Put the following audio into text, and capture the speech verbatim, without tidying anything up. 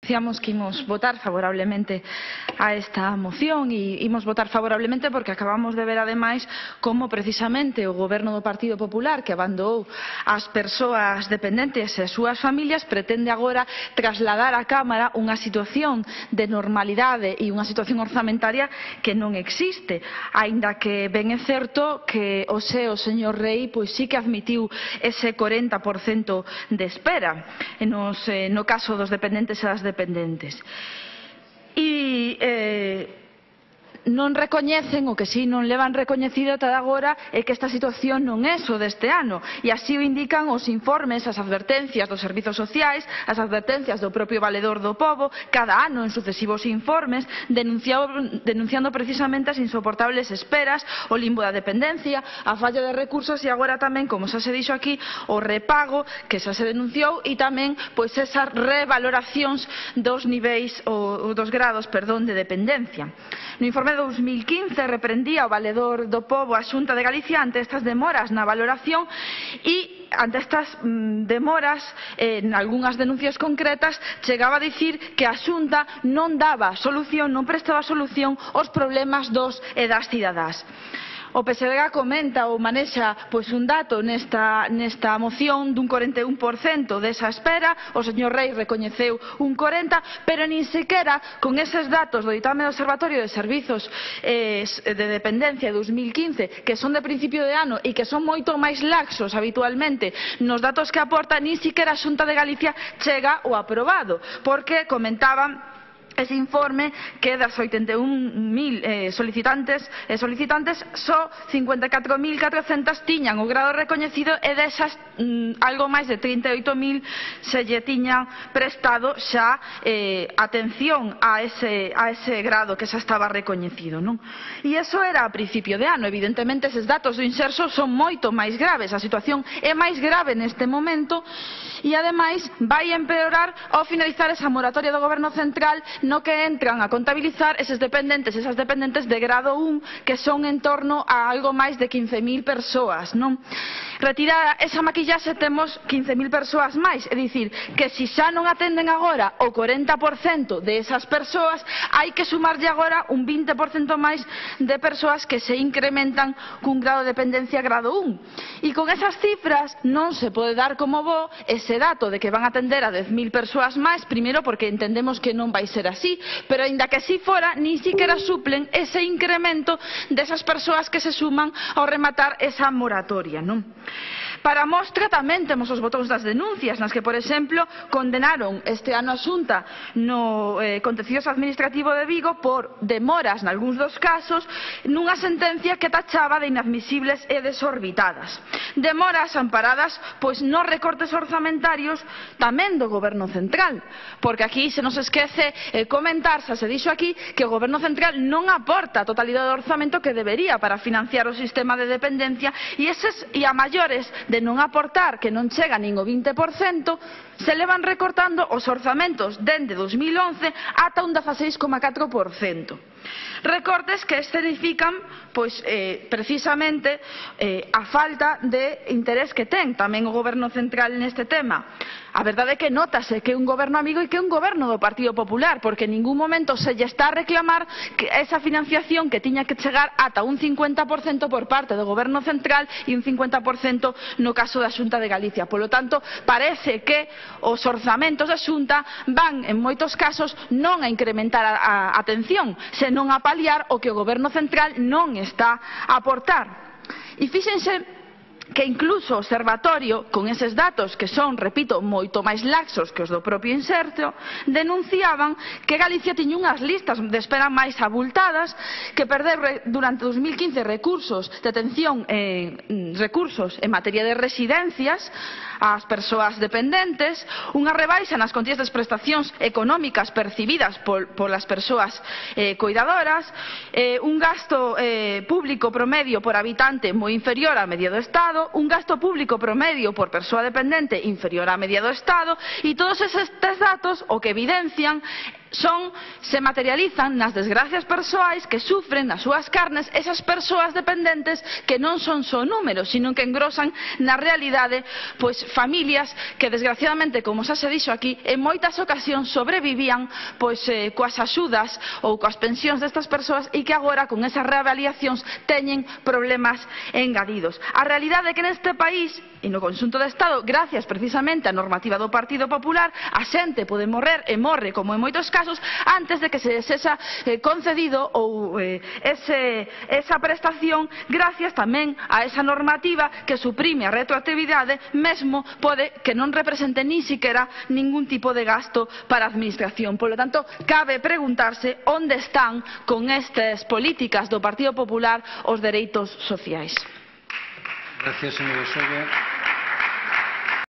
Decíamos que íbamos votar favorablemente a esta moción e íbamos votar favorablemente porque acabamos de ver, ademais, como precisamente o Goberno do Partido Popular, que abandonou as persoas dependentes e as súas familias, pretende agora trasladar á Cámara unha situación de normalidade e unha situación orzamentaria que non existe, aínda que ben é certo que o seu señor Rei pois sí que admitiu ese corenta por cento de espera nos, eh, no caso dos dependentes e das dependentes. E eh, non recoñecen, o que si non levan recoñecido ata agora, é que esta situación non é só deste ano, e así o indican os informes, as advertencias dos servizos sociais, as advertencias do propio Valedor do Pobo, cada ano en sucesivos informes, denunciando precisamente as insoportables esperas, o limbo da dependencia, a falla de recursos e agora tamén, como xa se dixo aquí, o repago que xa se denunciou e tamén pois esas revaloracións dos niveis ou dos grados, perdón, de dependencia. No informe de dous mil quince reprendía o Valedor do Pobo a Xunta de Galicia ante estas demoras na valoración e ante estas mm, demoras en algunhas denuncias concretas chegaba a dicir que a Xunta non daba solución, non prestaba solución aos problemas dos e das cidadás. O P S D G comenta ou manexa pois, un dato nesta, nesta moción dun corenta e un por cento desa espera, o señor Rei recoñeceu un corenta por cento, pero nin sequera con eses datos do ditame do Observatorio de Servizos eh, de Dependencia de dous mil quince, que son de principio de ano e que son moito máis laxos habitualmente nos datos que aporta, nin sequera a Xunta de Galicia chega o aprobado, porque comentaban ese informe que das oitenta e un mil eh, solicitantes e eh, solicitantes só cincuenta e catro mil catrocentas tiñan o grado recoñecido e desas mm, algo máis de trinta e oito mil se lle tiñan prestado xa eh, atención a ese, a ese grado que xa estaba recoñecido, non? E iso era a principio de ano. Evidentemente, eses datos do Inserso son moito máis graves. A situación é máis grave neste momento e, ademais, vai empeorar ao finalizar esa moratoria do Goberno Central no que entran a contabilizar eses dependentes, esas dependentes de grado un, que son en torno a algo máis de quince mil persoas, non? Retirada esa maquillaxe temos quince mil persoas máis, é dicir, que se xa non atenden agora o corenta por cento de esas persoas, hai que sumarlle agora un vinte por cento máis de persoas que se incrementan cun grado de dependencia grado un. E con esas cifras non se pode dar como bo ese dato de que van a atender a dez mil persoas máis, primeiro porque entendemos que non vai ser así, pero aínda que así fora, nin siquiera suplen ese incremento desas persoas que se suman ao rematar esa moratoria, non? Para mostra tamén temos os botóns das denuncias, nas que, por exemplo, condenaron este ano a Xunta no eh, contencioso administrativo de Vigo por demoras, nalgúns dos casos, nunha sentencia que tachaba de inadmisibles e desorbitadas. Demoras amparadas pois nos recortes orzamentarios tamén do Goberno Central, porque aquí se nos esquece eh, comentar, xa se dixo aquí, que o Goberno Central non aporta a totalidade do orzamento que debería para financiar o sistema de dependencia e, eses, e a maiores de non aportar, que non chega nin o vinte por cento, se levan recortando os orzamentos dende dos mil once ata un dezaseis coma catro por cento. Recortes que escenifican pois, eh, precisamente eh, a falta de interés que ten tamén o Goberno Central neste tema. A verdade é que notase que é un goberno amigo e que é un goberno do Partido Popular, porque en ningún momento se lle está a reclamar que esa financiación que tiña que chegar ata un cincuenta por cento por parte do Goberno Central e un cincuenta por cento no caso da Xunta de Galicia. Polo tanto, parece que os orzamentos da Xunta van, en moitos casos, non a incrementar a, a atención, senón a paliar o que o Goberno Central non está a aportar. E fíxense que incluso o Observatorio, con eses datos que son, repito, moito máis laxos que os do propio Inserto, denunciaban que Galicia tiña unhas listas de espera máis abultadas, que perder durante dos mil quince recursos de atención, eh, recursos en materia de residencias ás persoas dependentes, unha rebaixa nas contías das prestacións económicas percibidas por, polas persoas eh, cuidadoras, eh, un gasto eh, público promedio por habitante moi inferior á media do Estado, un gasto público promedio por persoa dependente inferior á media do Estado, e todos estes datos o que evidencian son, se materializan nas desgracias persoais que sufren nas súas carnes esas persoas dependentes que non son só números, sino que engrosan na realidade pois familias que desgraciadamente, como xa se dixo aquí, en moitas ocasións sobrevivían pois eh, coas axudas ou coas pensións destas persoas e que agora con esas reavaliacións teñen problemas engadidos. A realidade é que neste país e no conxunto do Estado, gracias precisamente á normativa do Partido Popular, a xente pode morrer e morre, como en moitos casos, antes de que se sexa eh, concedido ou eh, ese, esa prestación, gracias tamén a esa normativa que suprime a retroactividade, mesmo pode que non represente ni siquiera ningún tipo de gasto para a administración. Por lo tanto, cabe preguntarse onde están con estas políticas do Partido Popular os dereitos sociais. Gracias, señora Solla.